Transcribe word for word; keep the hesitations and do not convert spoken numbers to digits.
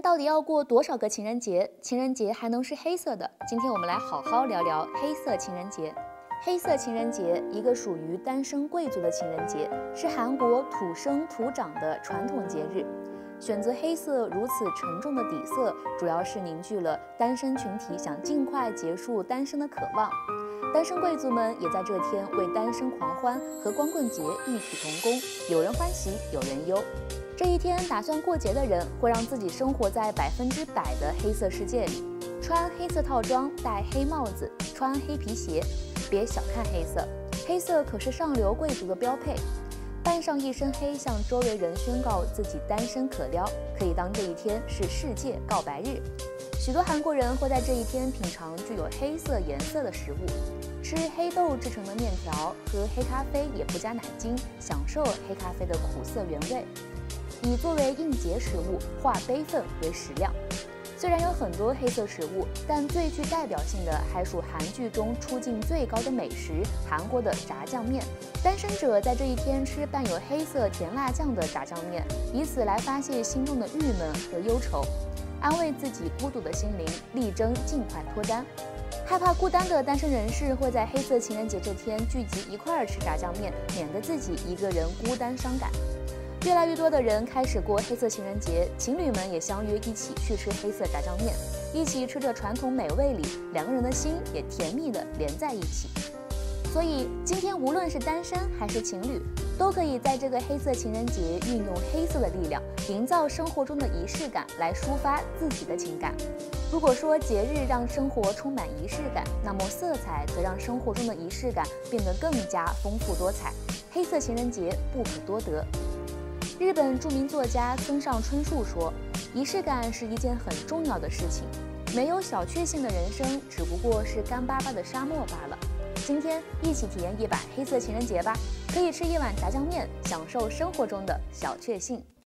到底要过多少个情人节？情人节还能是黑色的？今天我们来好好聊聊黑色情人节。黑色情人节，一个属于单身贵族的情人节，是韩国土生土长的传统节日。选择黑色如此沉重的底色，主要是凝聚了单身群体想尽快结束单身的渴望。单身贵族们也在这天为单身狂欢和光棍节异曲同工，有人欢喜有人忧。这一天打算过节的人会让自己生活在百分之百的黑色世界里，穿黑色套装，戴黑帽子，穿黑皮鞋。别小看黑色，黑色可是上流贵族的标配。扮上一身黑，向周围人宣告自己单身可撩，可以当这一天是世界告白日。许多韩国人会在这一天品尝具有黑色颜色的食物，吃黑豆制成的面条，喝黑咖啡也不加奶精，享受黑咖啡的苦涩原味。以作为应节食物，化悲愤为食量。虽然有很多黑色食物，但最具代表性的还属韩剧中出镜最高的美食——韩国的炸酱面。单身者在这一天吃伴有黑色甜辣酱的炸酱面，以此来发泄心中的郁闷和忧愁，安慰自己孤独的心灵，力争尽快脱单。害怕孤单的单身人士会在黑色情人节这天聚集一块儿吃炸酱面，免得自己一个人孤单伤感。越来越多的人开始过黑色情人节，情侣们也相约一起去吃黑色炸酱面，一起吃着传统美味里，两个人的心也甜蜜地连在一起。所以今天无论是单身还是情侣，都可以在这个黑色情人节运用黑色的力量，营造生活中的仪式感，来抒发自己的情感。如果说节日让生活充满仪式感，那么色彩则让生活中的仪式感变得更加丰富多彩。黑色情人节不可多得。日本著名作家村上春树说，仪式感是一件很重要的事情，没有小确幸的人生只不过是干巴巴的沙漠罢了。今天一起体验一把黑色情人节吧，可以吃一碗炸酱面，享受生活中的小确幸。